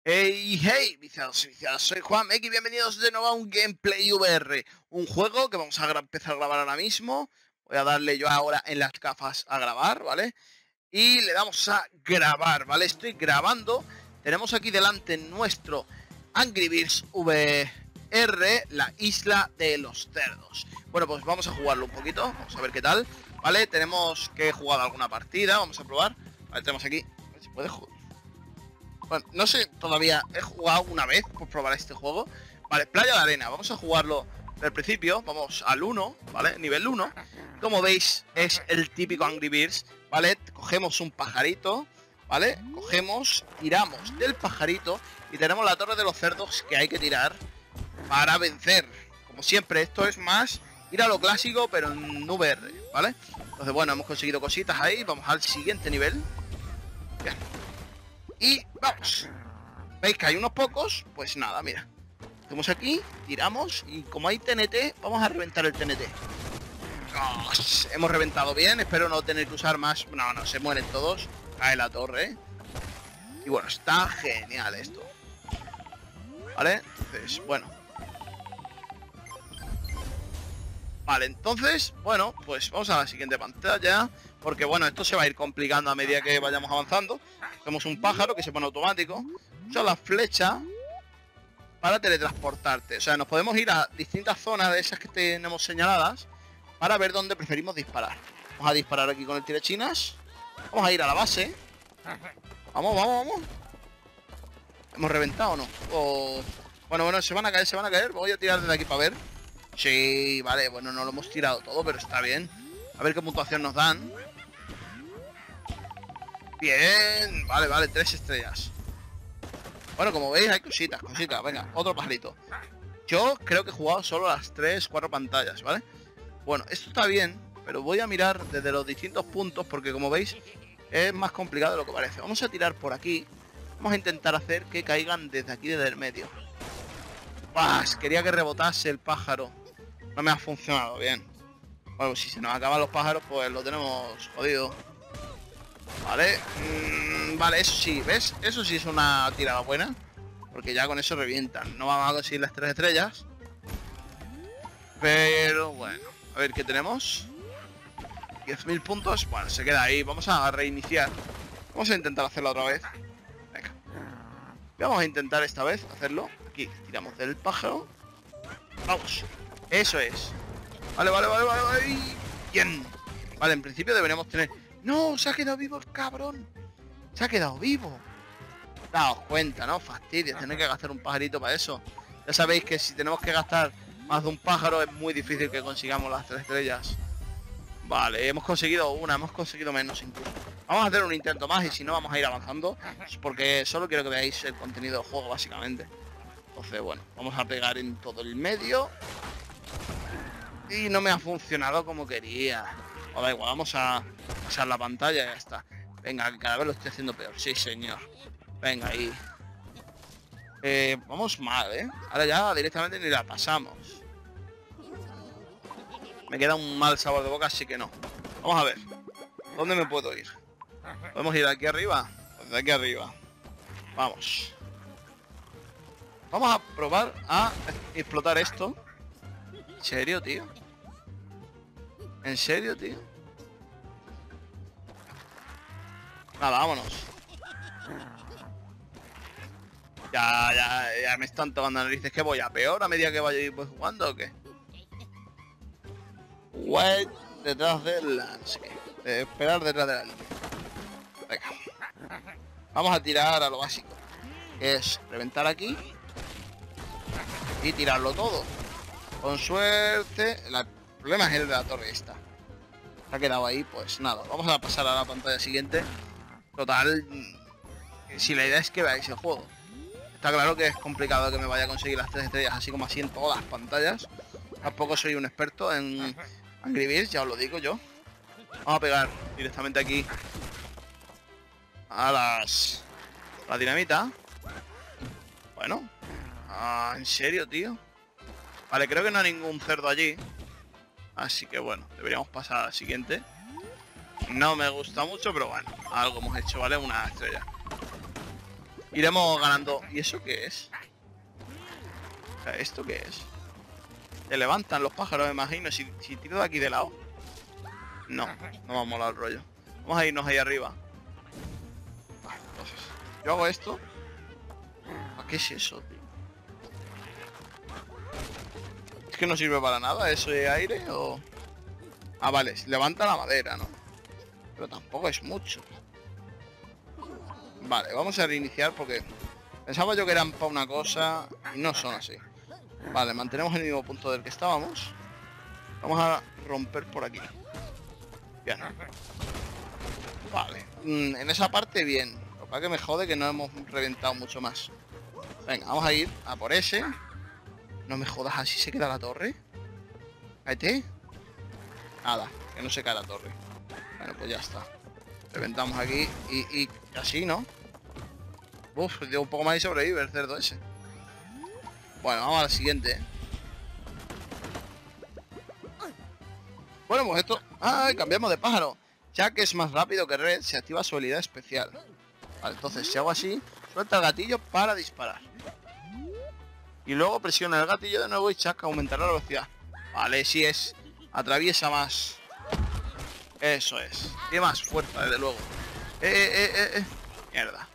Hey, hey, viciados y viciadas, soy Juan y bienvenidos de nuevo a un Gameplay VR, un juego que vamos a empezar a grabar ahora mismo. Voy a darle yo ahora en las gafas a grabar, ¿vale? Y le damos a grabar, ¿vale? Estoy grabando. Tenemos aquí delante nuestro Angry Birds VR, la isla de los cerdos. Bueno, pues vamos a jugarlo un poquito, vamos a ver qué tal, ¿vale? Tenemos que jugar alguna partida, vamos a probar. Vale, tenemos aquí, a ver si puede jugar. Bueno, no sé, todavía he jugado una vez por probar este juego. Vale, Playa de Arena, vamos a jugarlo del principio. Vamos al 1, ¿vale? Nivel 1. Como veis, es el típico Angry Birds, ¿vale? Cogemos un pajarito, ¿vale? Cogemos, tiramos del pajarito y tenemos la torre de los cerdos que hay que tirar para vencer. Como siempre, esto es más ir a lo clásico, pero en VR, ¿vale? Entonces, bueno, hemos conseguido cositas ahí. Vamos al siguiente nivel. Bien. Y vamos. ¿Veis que hay unos pocos? Pues nada, mira. Hacemos aquí, tiramos y como hay TNT, vamos a reventar el TNT. ¡Oh! Hemos reventado bien, espero no tener que usar más. No, se mueren todos. Cae la torre. Y bueno, está genial esto. ¿Vale? Entonces, bueno. Vale, entonces, bueno, pues vamos a la siguiente pantalla. Porque bueno, esto se va a ir complicando a medida que vayamos avanzando. Tenemos un pájaro que se pone automático. Usa la flecha para teletransportarte. O sea, nos podemos ir a distintas zonas de esas que tenemos señaladas para ver dónde preferimos disparar. Vamos a disparar aquí con el tirachinas. Vamos a ir a la base. Vamos. ¿Hemos reventado o no? Bueno, se van a caer. Voy a tirar desde aquí para ver. Sí, vale, bueno, no lo hemos tirado todo, pero está bien. A ver qué puntuación nos dan. Bien, vale, 3 estrellas. Bueno, como veis hay cositas. Venga, otro pajarito. Yo creo que he jugado solo las 3-4 pantallas, ¿vale? Bueno, esto está bien, pero voy a mirar desde los distintos puntos porque como veis es más complicado de lo que parece. Vamos a tirar por aquí. Vamos a intentar hacer que caigan desde aquí, desde el medio. ¡Pah! Quería que rebotase el pájaro. No me ha funcionado bien. Bueno, pues si se nos acaban los pájaros, pues lo tenemos jodido. Vale, vale, eso sí, ¿ves? Eso sí es una tirada buena. Porque ya con eso revientan. No vamos a conseguir las 3 estrellas. Pero bueno, a ver qué tenemos. 10.000 puntos. Bueno, se queda ahí. Vamos a reiniciar. Vamos a intentar hacerlo otra vez. Venga. Vamos a intentar esta vez hacerlo. Aquí, tiramos del pájaro. Vamos. Eso es. Vale. Bien. Vale, en principio deberíamos tener... ¡No! Se ha quedado vivo el cabrón. Se ha quedado vivo. Daos cuenta, ¿no? Fastidio, tener que gastar un pajarito para eso. Ya sabéis que si tenemos que gastar más de un pájaro es muy difícil que consigamos las 3 estrellas. Vale, hemos conseguido una, hemos conseguido menos incluso. Vamos a hacer un intento más y si no vamos a ir avanzando. Porque solo quiero que veáis el contenido del juego básicamente. Entonces, bueno, vamos a pegar en todo el medio. Y no me ha funcionado como quería. O da igual, vamos a pasar la pantalla y ya está. Venga, que cada vez lo estoy haciendo peor. Sí, señor. Venga, ahí. Vamos mal, ¿eh? Ahora ya directamente ni la pasamos. Me queda un mal sabor de boca, así que no. Vamos a ver. ¿Dónde me puedo ir? ¿Podemos ir aquí arriba? Pues de aquí arriba. Vamos. Vamos a probar a explotar esto. ¿En serio, tío? ¿En serio, tío? Nada, vámonos. Ya me están tocando narices. ¿Que voy a peor a medida que vaya jugando o qué? Wait detrás del landscape. Esperar detrás de la línea. Venga. Vamos a tirar a lo básico. Que es reventar aquí. Y tirarlo todo. Con suerte. El problema es el de la torre esta. Se ha quedado ahí, pues nada. Vamos a pasar a la pantalla siguiente. Total. Si la idea es que veáis el juego. Está claro que es complicado que me vaya a conseguir las 3 estrellas así como así en todas las pantallas. Tampoco soy un experto en Angry Birds, ya os lo digo yo. Vamos a pegar directamente aquí a la dinamita. Bueno. ¿En serio, tío? Vale, creo que no hay ningún cerdo allí. Así que bueno, deberíamos pasar al siguiente. No me gusta mucho, pero bueno, algo hemos hecho, ¿vale? Una estrella. iremos ganando. ¿Y eso qué es? O sea, ¿esto qué es? Se levantan los pájaros, me imagino. Si tiro de aquí de lado. No, no me ha molado el rollo. Vamos a irnos ahí arriba. Vale, entonces, yo hago esto. ¿Qué es eso, tío? Es que no sirve para nada, ¿eso de aire o...? Ah, vale, levanta la madera, ¿no? Pero tampoco es mucho. Vale, vamos a reiniciar porque... Pensaba yo que eran para una cosa y no son así. Vale, mantenemos el mismo punto del que estábamos. Vamos a romper por aquí. Bien. Vale, en esa parte bien. Lo que pasa que me jode que no hemos reventado mucho más. Venga, vamos a ir a por ese. No me jodas, así se queda la torre. Cállate. Nada, que no se cae la torre. Bueno, pues ya está. Reventamos aquí y así, ¿no? Uf, dio un poco más y sobrevive el cerdo ese. Bueno, vamos a la siguiente. Bueno, pues esto... ¡Ah! Cambiamos de pájaro. Ya que es más rápido que Red, se activa su habilidad especial. Vale, entonces si hago así, suelta el gatillo para disparar. Y luego presiona el gatillo de nuevo y Chuck aumentará la velocidad. Vale, sí es. Atraviesa más. Eso es. Tiene más fuerza, desde luego. Mierda.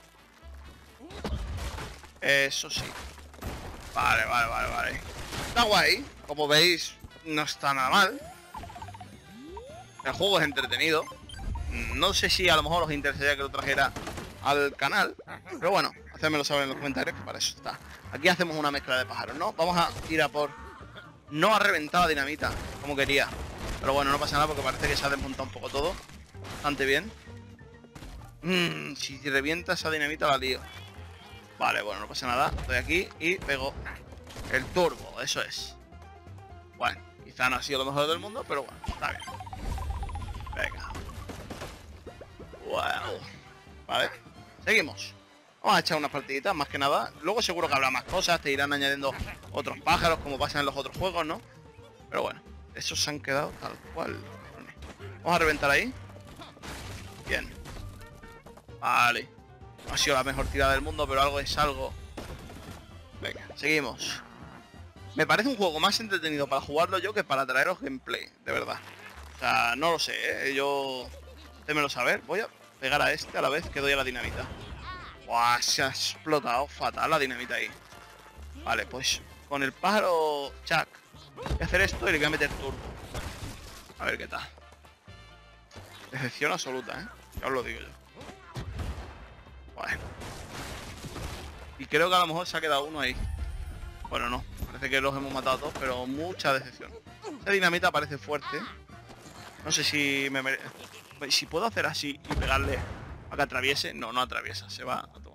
Eso sí. Vale. Está guay. Como veis, no está nada mal. El juego es entretenido. No sé si a lo mejor os interesaría que lo trajera al canal. Pero bueno, hacedmelo saber en los comentarios, que para eso está. Aquí hacemos una mezcla de pájaros, ¿no? Vamos a ir a por... No ha reventado la dinamita, como quería. Pero bueno, no pasa nada porque parece que se ha desmontado un poco todo. Bastante bien. Si revienta esa dinamita la lío. Vale, bueno, no pasa nada. Estoy aquí y pego el turbo, eso es. Bueno, quizá no ha sido lo mejor del mundo, pero bueno, está bien. Venga. Wow. Vale, seguimos. Vamos a echar unas partiditas, más que nada. Luego seguro que habrá más cosas, te irán añadiendo otros pájaros, como pasa en los otros juegos, ¿no? Pero bueno, esos se han quedado tal cual. Vamos a reventar ahí. Bien. Vale. No ha sido la mejor tirada del mundo, pero algo es algo. Venga, seguimos. Me parece un juego más entretenido para jugarlo yo que para traeros gameplay, de verdad. O sea, no lo sé, ¿eh? Yo... Démelo saber. Voy a pegar a este a la vez que doy a la dinamita. Buah, se ha explotado fatal la dinamita ahí. Vale, pues con el pájaro Chuck voy a hacer esto y le voy a meter turbo. A ver qué tal. Decepción absoluta, ¿eh? Ya os lo digo yo. Bueno. Y creo que a lo mejor se ha quedado uno ahí. Bueno, no. Parece que los hemos matado todos, pero mucha decepción. Esa dinamita parece fuerte. No sé si me merece... Si puedo hacer así y pegarle a que atraviese. No, no atraviesa. Se va a tomar.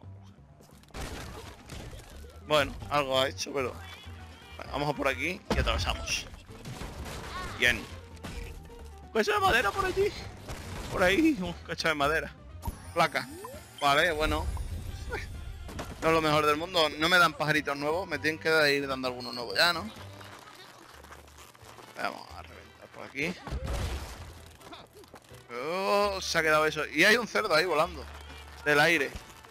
Bueno, algo ha hecho, pero... Bueno, vamos a por aquí y atravesamos. Bien. Un cacho de madera por allí. Por ahí, un cacho de madera. Placa. Vale, bueno. No es lo mejor del mundo. No me dan pajaritos nuevos. Me tienen que ir dando algunos nuevos ya, ¿no? Vamos a reventar por aquí. Oh, se ha quedado eso. Y hay un cerdo ahí volando. Del aire.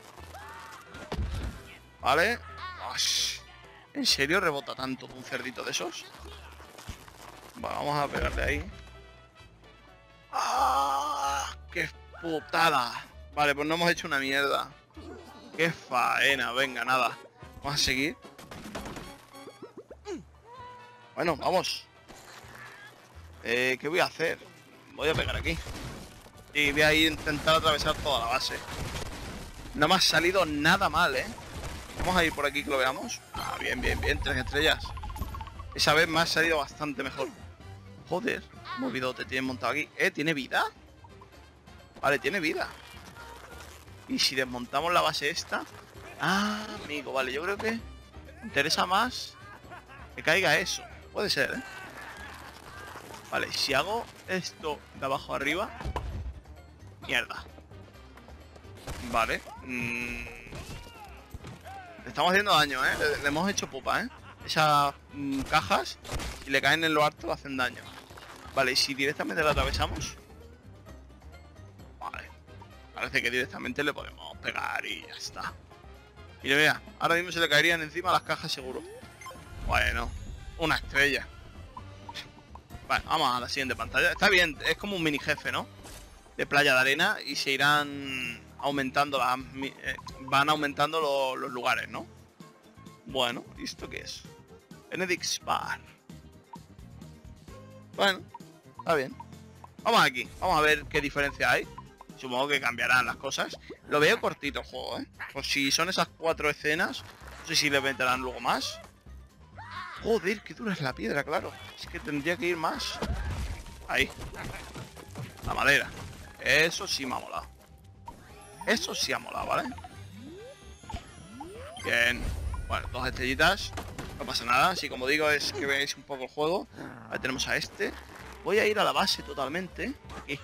Vale. Ush. ¿En serio rebota tanto un cerdito de esos? Bueno, vamos a pegarle ahí. ¡Ah! ¡Qué putada! Vale, pues no hemos hecho una mierda. ¡Qué faena! Venga, nada. Vamos a seguir. Bueno, vamos. ¿Qué voy a hacer? Voy a pegar aquí. Y voy a ir a intentar atravesar toda la base. No me ha salido nada mal, ¿eh? Vamos a ir por aquí que lo veamos. Ah, bien, 3 estrellas. Esa vez me ha salido bastante mejor. Joder, movido te tienen montado aquí. ¿Tiene vida? Vale, tiene vida. Y si desmontamos la base esta... Ah, amigo, vale, yo creo que me interesa más que caiga eso. Puede ser, ¿eh? Vale, si hago esto de abajo arriba... Mierda. Vale. Le estamos haciendo daño, ¿eh? Le hemos hecho pupa, ¿eh? Esas cajas, si le caen en lo alto, hacen daño. Vale, y si directamente la atravesamos... Vale. Parece que directamente le podemos pegar y ya está. Y vea, ahora mismo se le caerían encima las cajas seguro. Bueno, una estrella. Vale, vamos a la siguiente pantalla. Está bien, es como un mini jefe, ¿no? De playa de arena y se irán aumentando van aumentando los lugares, ¿no? Bueno, ¿y esto qué es? Benedict's Bar. Bueno, está bien. Vamos aquí, vamos a ver qué diferencia hay. Supongo que cambiarán las cosas. Lo veo cortito el juego, ¿eh? Pues si son esas 4 escenas, no sé si le meterán luego más. Joder, qué dura es la piedra, claro. Es que tendría que ir más. Ahí. La madera. Eso sí me ha molado. Eso sí ha molado, ¿vale? Bien. Bueno, 2 estrellitas. No pasa nada. Así como digo, es que veáis un poco el juego. Ahí tenemos a este. Voy a ir a la base totalmente. Aquí.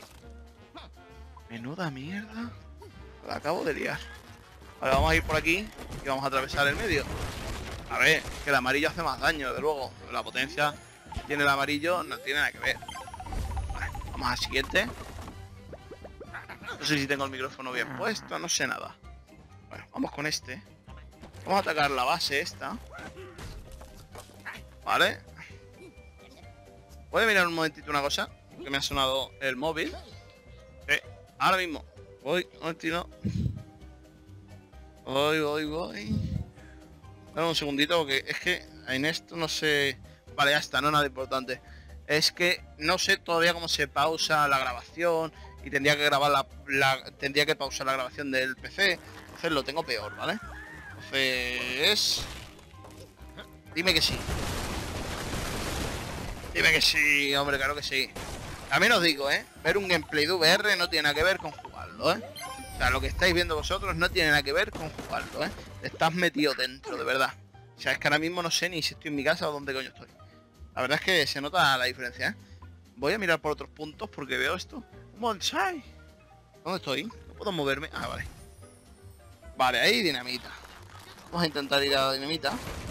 Menuda mierda. La acabo de liar. Vale, vamos a ir por aquí y vamos a atravesar el medio. A ver, que el amarillo hace más daño, desde luego. La potencia tiene el amarillo, no tiene nada que ver. Vale, vamos al siguiente. No sé si tengo el micrófono bien puesto, no sé nada. Bueno, vamos con este. Vamos a atacar la base esta. Vale. ¿Puede mirar un momentito una cosa? Que me ha sonado el móvil. Ahora mismo. Voy, un momentito. Voy. Dame un segundito porque es que en esto no sé... Vale, ya está, no nada importante. Es que no sé todavía cómo se pausa la grabación y tendría que grabar tendría que pausar la grabación del PC. Entonces lo tengo peor, ¿vale? Entonces... Dime que sí. Dime que sí, hombre, claro que sí. También os digo, ver un gameplay de VR no tiene nada que ver con jugarlo, O sea, lo que estáis viendo vosotros no tiene nada que ver con jugarlo, Estás metido dentro, de verdad. O sea, es que ahora mismo no sé ni si estoy en mi casa o dónde coño estoy. La verdad es que se nota la diferencia, Voy a mirar por otros puntos porque veo esto. Un bonsai. ¿Dónde estoy? No puedo moverme. Ah, vale. Vale, ahí dinamita. Vamos a intentar ir a la dinamita.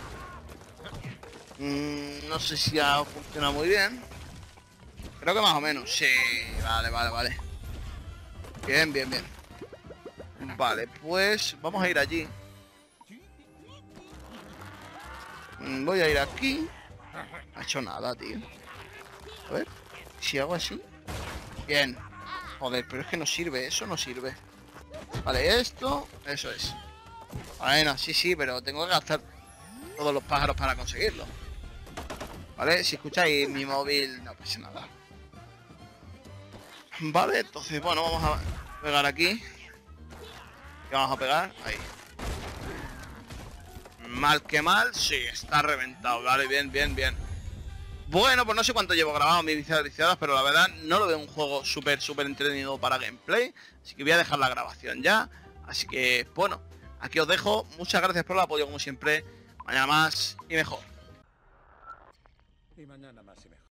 No sé si ha funcionado muy bien. Creo que más o menos. Sí, vale. Bien. Vale, pues vamos a ir allí. Voy a ir aquí. No ha hecho nada, tío. A ver, si hago así. Bien. Joder, pero es que no sirve, eso no sirve. Vale, esto, eso es. Bueno, sí, pero tengo que gastar todos los pájaros para conseguirlo. Vale, si escucháis mi móvil, no pasa nada. Vale, entonces, bueno, vamos a pegar aquí. ¿Qué vamos a pegar? Ahí. Mal que mal, sí, está reventado. Vale, bien. Bueno, pues no sé cuánto llevo grabado mis viciadas, pero la verdad no lo veo un juego súper entretenido para gameplay. Así que voy a dejar la grabación ya. Así que, bueno, aquí os dejo. Muchas gracias por el apoyo, como siempre. Mañana más y mejor. Y mañana más y mejor.